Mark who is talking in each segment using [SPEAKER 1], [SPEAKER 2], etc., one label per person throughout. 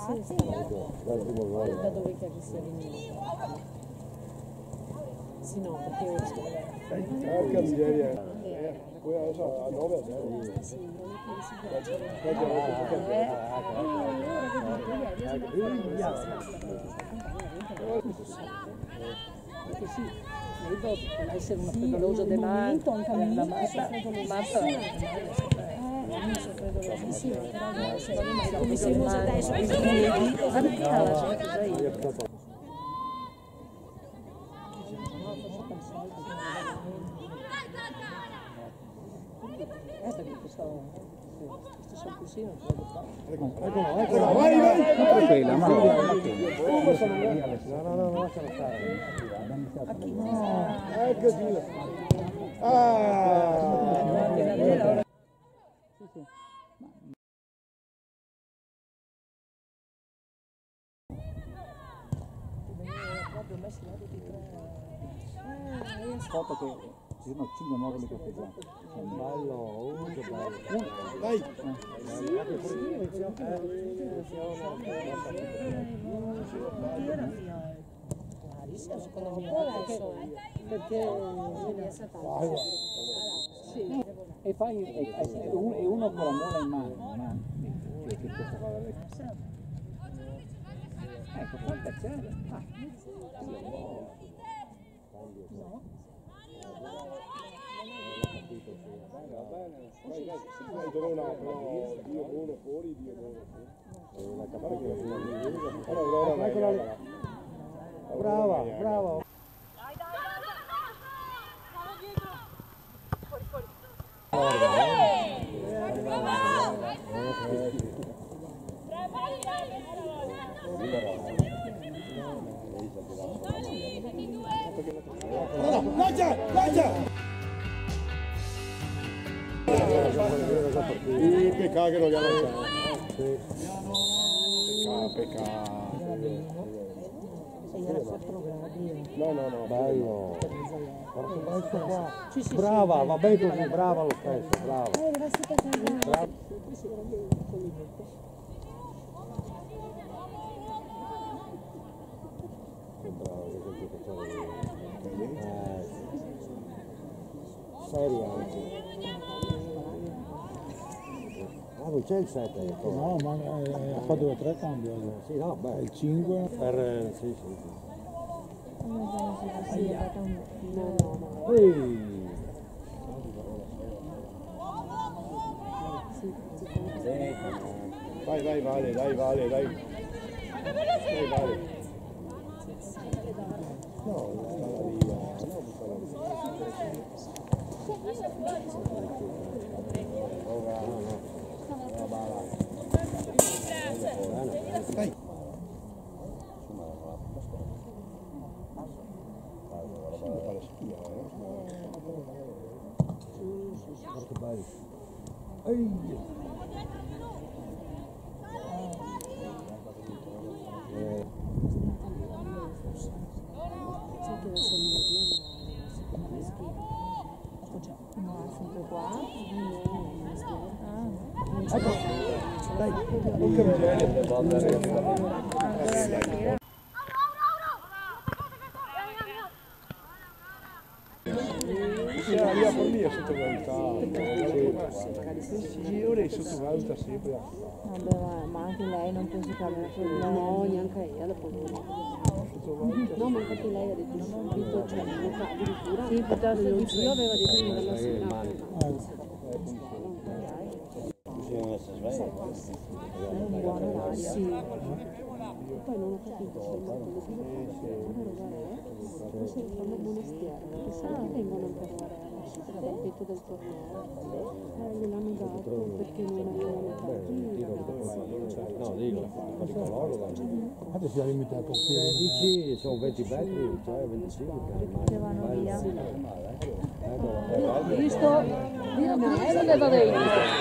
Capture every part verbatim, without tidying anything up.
[SPEAKER 1] Da dove che sia venuto? Sì, no, perché
[SPEAKER 2] Porca miseria. Poi adesso a nove a zero.
[SPEAKER 1] Perché sì, credo essere una freddolosa del momento, anche la massa, sì, sì, però come si usa adesso, i piedi, questo cuscino
[SPEAKER 2] Eccola, eccola, vai, vai!
[SPEAKER 3] Quella, ma no,
[SPEAKER 2] no, no, no, lascialo stare. Ecco giù. Ah!
[SPEAKER 3] Foto che ci sono cinque moduli che festeggiamo. Bello, oh, che bello.
[SPEAKER 2] Dai!
[SPEAKER 1] Secondo me perché sì.
[SPEAKER 3] E fai e, e, e uno con la mola in mano, mano. Che, che questo fa vedere. Ecco, fa cacciare. Ah.
[SPEAKER 1] No.
[SPEAKER 2] Va bene, vai, vai, Verona, però Dio buono fuori, Dio buono fuori. La capare che la allora Aurora, brava, brava.
[SPEAKER 4] Dai, dai, dai, stavo dietro. Fuori, fuori.
[SPEAKER 2] Lancia, lancia! Sì, peccato che non gli ha lanciato. Peccato, peccato. No, no, no. Bello. Brava, va bene così, brava lo stesso, brava. Brava. Seria anche. Ah, non c'è il sette?
[SPEAKER 5] No, ma eh, ha fatto tre cambi.
[SPEAKER 2] Sì, no, beh.
[SPEAKER 5] Il cinque.
[SPEAKER 2] Per, sì, sì.
[SPEAKER 1] No, no, no.
[SPEAKER 2] Ehi. Vai, vai, Vale, dai, Vale, dai. Dai, Vale. No, non sta la via. No, non sta la via. Ora, no, no. La bala. Dai. Fare schifo, Porca bello. Ehi. Ecco, dai, non c'era lì a Forlì sottovalutato. Sì, ora è sottovaluta sempre.
[SPEAKER 1] Vabbè, ma, ma anche lei non penso che abbia fatto. No, neanche io dopo. No, ma infatti lei ha detto subito, cioè addirittura. Sì, piuttosto mio zio aveva detto che non la sera.
[SPEAKER 2] Bisogna essere svegli.
[SPEAKER 1] È un buon orario. Sì. Poi non ho capito se ma quello che forse lo fanno a monestiero, perché sai che vengono anche a Varese, per il tetto del torneo. Eh, gliel'hanno dato perché non avevano tanti ragazzi.
[SPEAKER 2] No, dico,
[SPEAKER 5] Adesso si è limitato.
[SPEAKER 2] sedici, sono venti metri, cioè venticinque.
[SPEAKER 1] Che vanno via.
[SPEAKER 4] Visto? No, e non le va bene.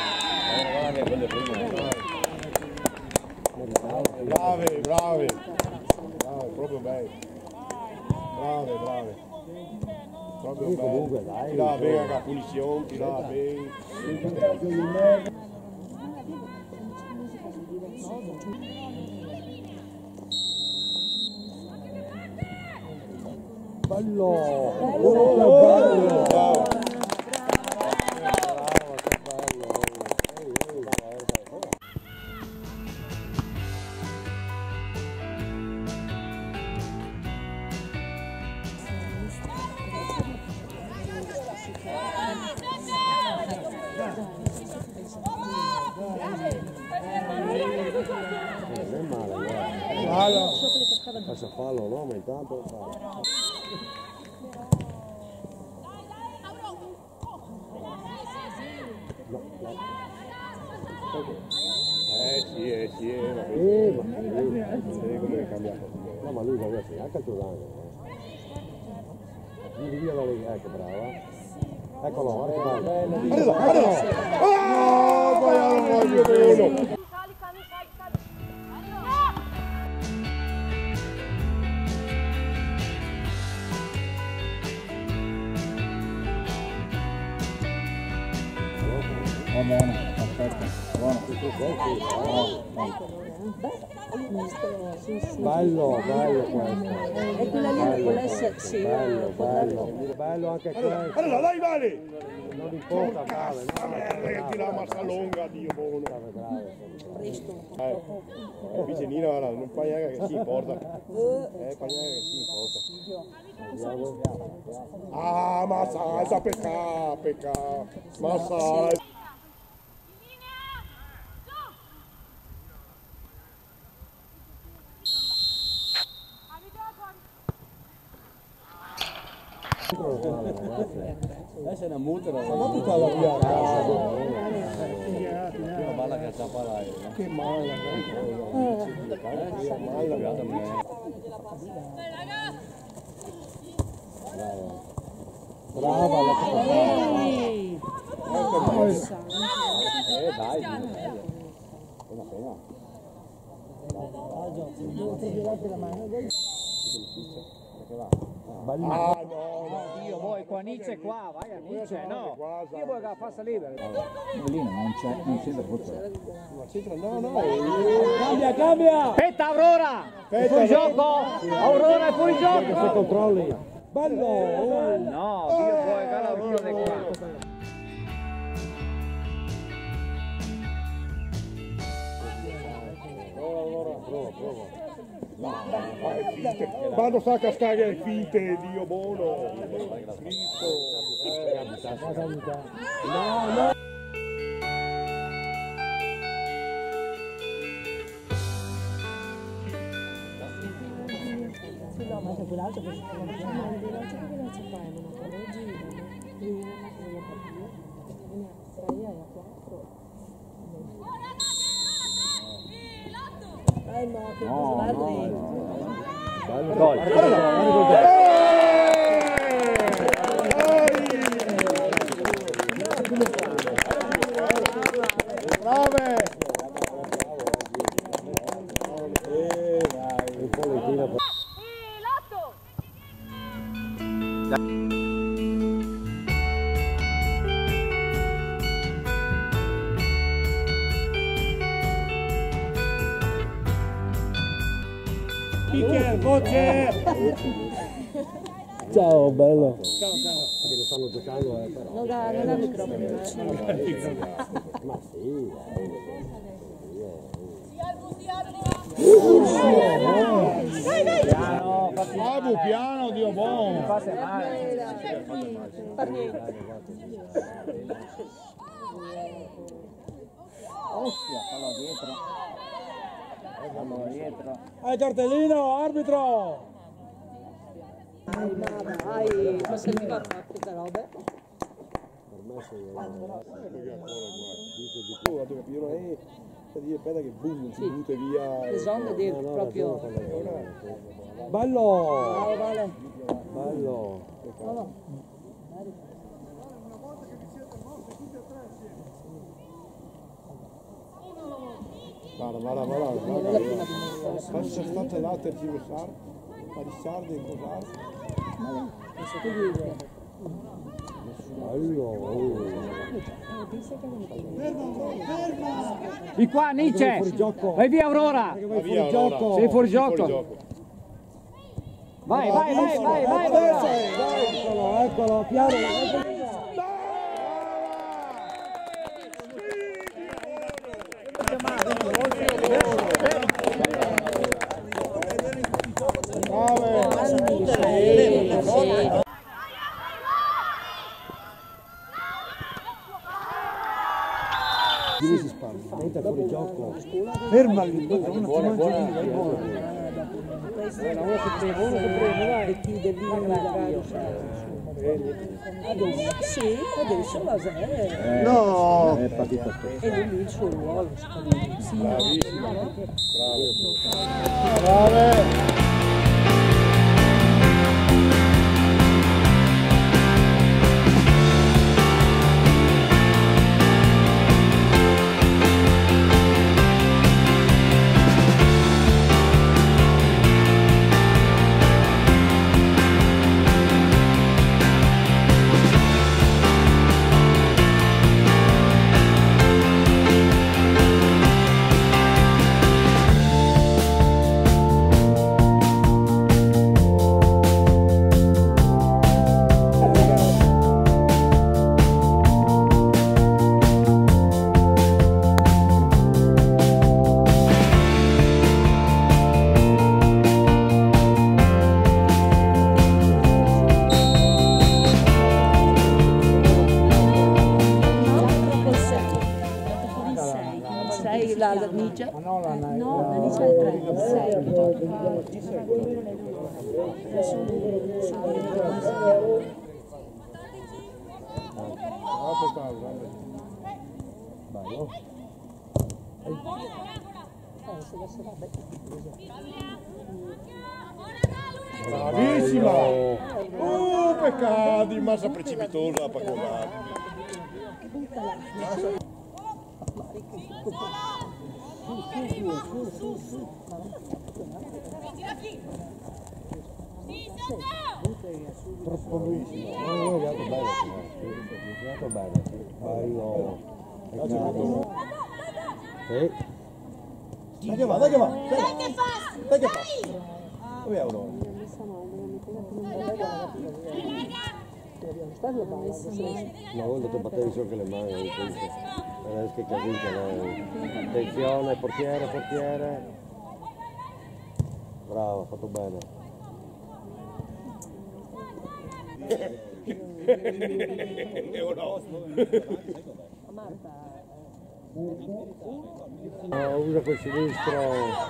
[SPEAKER 2] Brave, brave, brave, proprio bene. Brave, brave. Proprio bene. Comunque dai. Tira bene la punizione, tira bene.
[SPEAKER 5] Bello!
[SPEAKER 2] Oh, bello! Bravo! Non è male, guarda. Passa fallo, no? Ma intanto fallo. No, no. Eh sì, eh sì, eh, ma eh, ma vedi come è cambiato. No, ma lui deve essere anche il tuo danno. Vieni via da lì, ecco, brava. Eccolo, guarda, bello. Guarda, guarda! Ah, poi non voglio uno.
[SPEAKER 4] Sali, sali, sali, sali.
[SPEAKER 3] Va bene, perfetto. Buono.
[SPEAKER 2] Bello, bello questo.
[SPEAKER 1] E quella lì può esserci.
[SPEAKER 2] Bello, bello. Bello anche questo.
[SPEAKER 6] Allora, dai, Vale!
[SPEAKER 2] Non importa, bravo.
[SPEAKER 6] Ah, merda, che tira la massa lunga, Dio buono.
[SPEAKER 2] Eh, eh, vicinino, guarda, non fai neanche che si importa. Eh, fai neanche che si importa.
[SPEAKER 6] Ah, ma salta, pecca, pecca. Ma salta.
[SPEAKER 3] Adesso è una multa da
[SPEAKER 2] Ma tutta la via a casa.
[SPEAKER 3] una balla che sta parlando.
[SPEAKER 2] Che male. Brava la
[SPEAKER 3] Eh dai, una pena.
[SPEAKER 6] Ah, no, no.
[SPEAKER 3] Io vuoi qua Nietzsche qua, vai a Nietzsche, no. Io vuoi che la passa libera. Lì non c'è, non c'entra tutto.
[SPEAKER 2] No, no.
[SPEAKER 3] Cambia, cambia! Aspetta Aurora! È fuori gioco! Aurora è fuori gioco!
[SPEAKER 2] Se controlli. Bello.
[SPEAKER 3] No, io vuoi che l'Aurora di qua.
[SPEAKER 2] Prova, prova.
[SPEAKER 6] Ah, è finte. Quando fa cascare è finte, Dio buono. Cristo.
[SPEAKER 2] No, no.
[SPEAKER 1] No, ma c'è quell'altro che si fa un quell'altro che quell'altro fa, ma non fa oggi, lui non ha come capire, ne ha tre e ha quattro. Eh no, che cosa guardi?
[SPEAKER 2] Bello.
[SPEAKER 3] Gol.
[SPEAKER 6] Brave!
[SPEAKER 2] Eh, dai, un po' le tira.
[SPEAKER 6] Picker, voce!
[SPEAKER 2] Ciao, bello. Perché lo stanno giocando, eh, però.
[SPEAKER 1] Non ha, non ha microfono vicino.
[SPEAKER 2] Ma sì,
[SPEAKER 3] Piano, fatti
[SPEAKER 6] Bravo, piano, Dio buono!
[SPEAKER 3] fate male. Ostia, fallo dietro. Fallo dietro.
[SPEAKER 5] Eh, cartellino, arbitro!
[SPEAKER 1] Dai, ma dai, ma se mi fa queste robe?
[SPEAKER 2] permesso di guarda, capire, eh, per dire aspetta che boom, si butta via.
[SPEAKER 1] Bisogna dire
[SPEAKER 2] No, no,
[SPEAKER 1] proprio.
[SPEAKER 2] bello!
[SPEAKER 1] Bravo, Vale.
[SPEAKER 2] Bello!
[SPEAKER 1] No, no.
[SPEAKER 2] Guarda, guarda, guarda, guarda. Passa state là per girare, a risarde e cos'altro. Bello!
[SPEAKER 3] Di qua Nietzsche! Vai via Aurora!
[SPEAKER 2] Va via, allora.
[SPEAKER 3] Sei fuori gioco! Vai, vai, vai, vai, vai, vai.
[SPEAKER 5] Eccolo, eccolo, piano. Dove si spalla? Entra fuori gioco. Ferma lì, non ti mangi lì, buona. Uno su primo, uno su primo, dai. E chi devi andare? Sì, adesso la sei. No! È partita spesso. E lui il suo ruolo, sì.
[SPEAKER 6] Bravissimo. Bravo. Bravo.
[SPEAKER 1] La Nicia? No, la Nicia è tre, sei che gioca.
[SPEAKER 6] Bravissima! Uh, peccati, massa precipitosa per colare.
[SPEAKER 2] Troppo bellissimo. Oh, è andato bene, è andato bene. Bello. Sì. Dai che va, dai che va. Dai che fa. Dai che fa. Dove è Aurora? Una volta ti battevi solo che le mani, adesso che casino. Attenzione, portiere, portiere. Bravo, fatto bene. No, usa quel sinistro.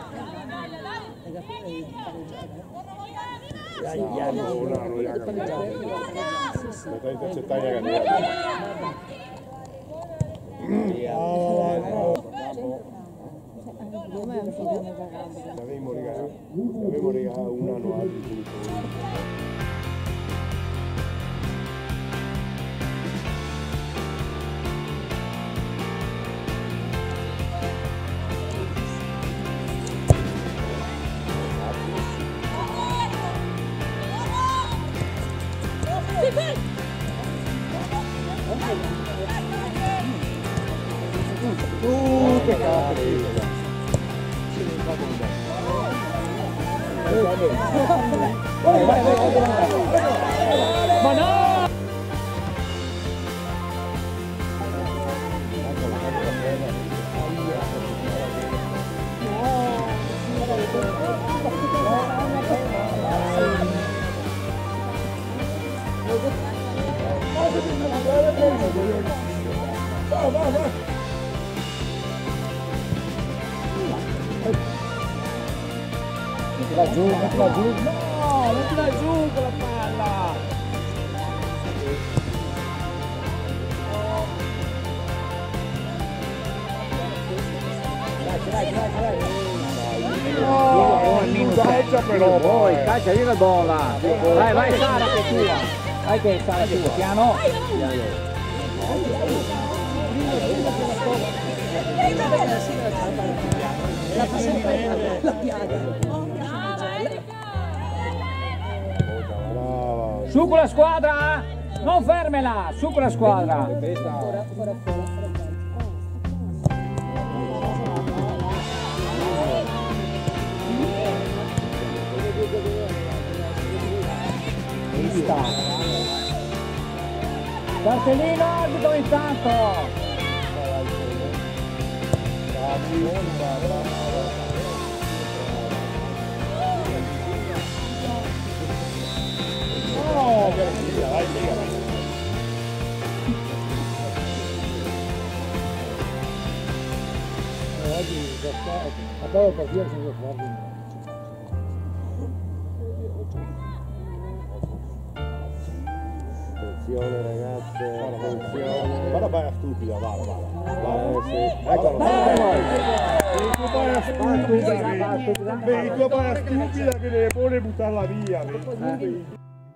[SPEAKER 6] Sta intercettando la Avevamo regalato un anno altro. Uh, che cazzo! Vai, vai, vai! Ma no! Vai, vai, vai!
[SPEAKER 3] Mettila giù, mettila giù. No, mettila giù con la palla. Dai, dai, dai, dai.
[SPEAKER 6] No, calcia però,
[SPEAKER 3] poi, calcia via la bolla. Vai, vai Sara che è tua. Vai che è Sara che è tua, piano. Piano.
[SPEAKER 1] La piaga.
[SPEAKER 3] Su con la squadra! Non fermela! Su con la squadra! vista. Cartellino, arbitro intanto.
[SPEAKER 6] No, vai via.
[SPEAKER 5] Oggi a poco partire senza farlo.
[SPEAKER 2] Attenzione ragazze, attenzione. Guarda baia stupida, vada, vada. Vada, sì. Eccolo, vai. Vedi tua baia stupida, vedi tua baia stupida che deve pure buttarla via, vedi?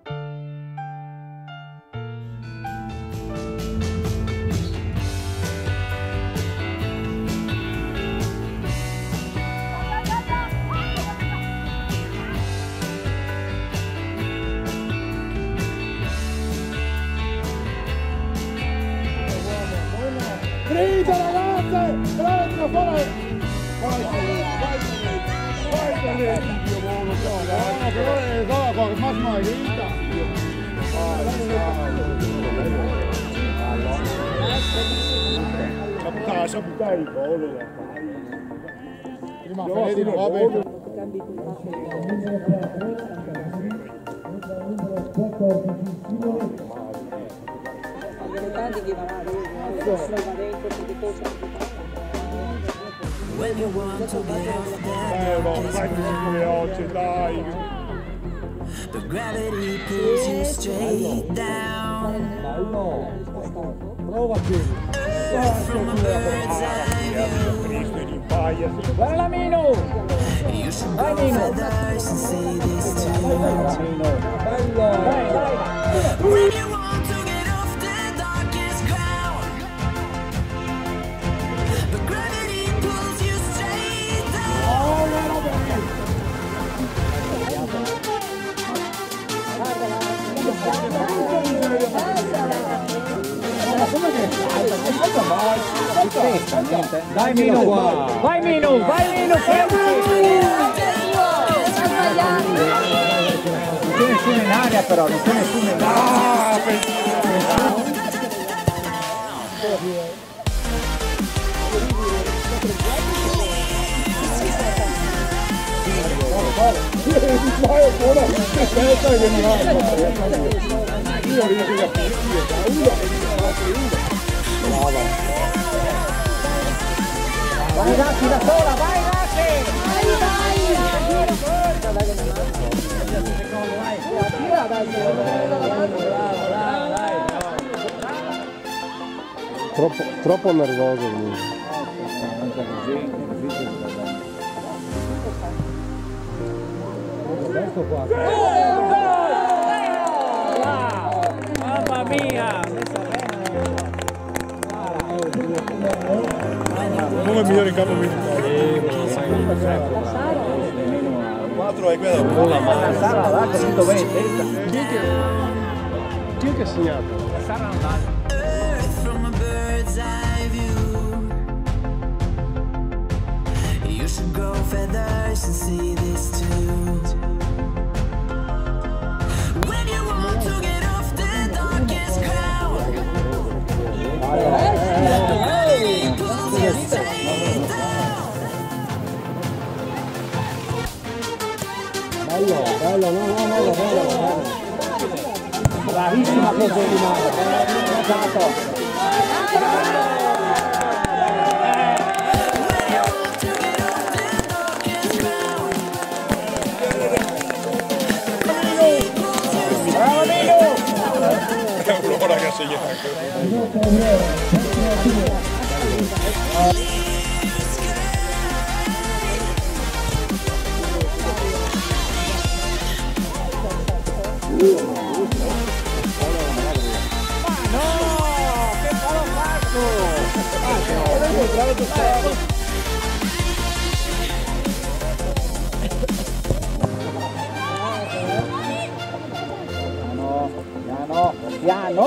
[SPEAKER 2] Grida ragazze! Grida fuori! Vai, vai, vai per lei, Dio buono, no, però è solo qua che Massimo è grida. La puttana, sa buttare il collo. Prima Freddy non va bene. Eh no, vai con le occhi, dai.
[SPEAKER 7] But gravity pulls you straight down. From a bird's eye view.
[SPEAKER 3] Guarda la Mino!
[SPEAKER 7] You should grow feathers and say this to you. When you want to get off the darkest ground, but gravity pulls you straight down.
[SPEAKER 3] Dai Mino qua! Vai Mino! Vai Mino! Non c'è nessuno in aria però, non c'è nessuno in aria!
[SPEAKER 6] Io riesco a capire, uno brava.
[SPEAKER 3] Vai Raffi da sola, vai Raffi! Vai, vai!
[SPEAKER 2] Troppo, troppo nervoso comunque.
[SPEAKER 5] Questo qua.
[SPEAKER 3] Mamma mia!
[SPEAKER 6] Come il migliore in campo quattro è quella
[SPEAKER 3] La Sara l'ha capito bene in testa.
[SPEAKER 6] chi è che ha segnato?
[SPEAKER 3] La Sara non va.
[SPEAKER 7] Earth from a bird's eye view. You should grow feathers and see this too. When you want to get off the darkest ground, gravity pulls you straight down.
[SPEAKER 5] Bello, bello, no, no, no, bello, bello. Bravissima cosa di mano. Esatto.
[SPEAKER 3] Bravo Nino!
[SPEAKER 6] È un'ora che ha segnato.
[SPEAKER 3] Piano, piano,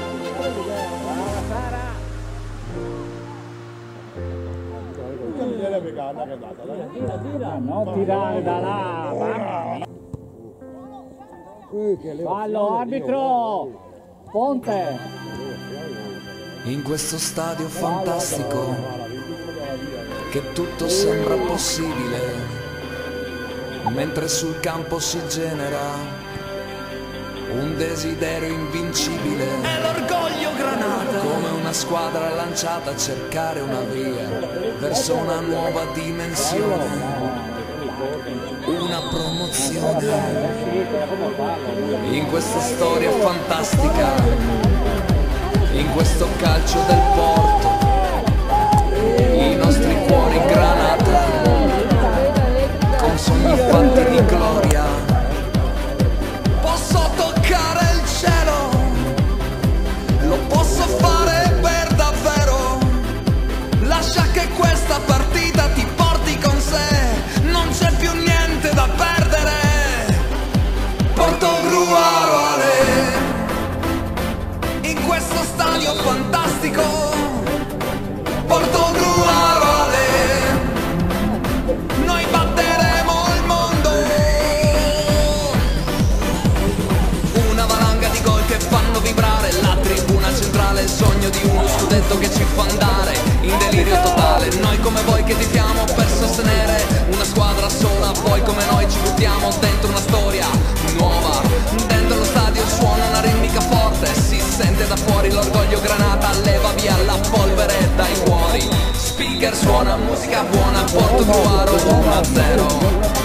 [SPEAKER 6] Cambiare la vegana che è andata, dai.
[SPEAKER 3] Tira, tira, non tirare da là, mamma mia. Fallo, arbitro! Ponte!
[SPEAKER 7] In questo stadio fantastico che tutto sembra possibile, mentre sul campo si genera un desiderio invincibile. È l'orgoglio Granata, come una squadra lanciata a cercare una via verso una nuova dimensione, una promozione. In questa storia fantastica, in questo calcio del Porto, i nostri cuori Granata, con sogni fatti di gloria. Posso toccare il cielo, lo posso fare per davvero. Lascia che questa partita ti porti con sé, non c'è più niente da perdere. Porto Gruaroale, in questo stadio fantastico. Porto Gruaroale, noi batteremo il mondo. Una valanga di gol che fanno vibrare la tribuna centrale, il sogno di uno scudetto che ci fa andare in delirio totale. Noi come voi che tifiamo per sostenere una squadra sola, voi come noi ci buttiamo dentro una storia nuova. Dentro lo stadio suona una ritmica forte, si sente da fuori l'orgoglio Granata, leva via la polvere dai cuori. Speaker suona musica buona, Porto Gruaro uno a zero.